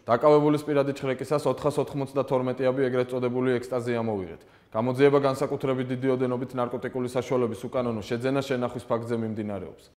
დაკავებულის პირადი ჩხრეკისას 492-აბი ეგრეთ წოდებული ექსტაზი ამოვიღეთ. გამოძიება განსაკუთრებით დიდი ოდენობით ნარკოტიკული საშუალების უკანონო შეძენა შენახვის ფაქტზე მიმდინარეობს.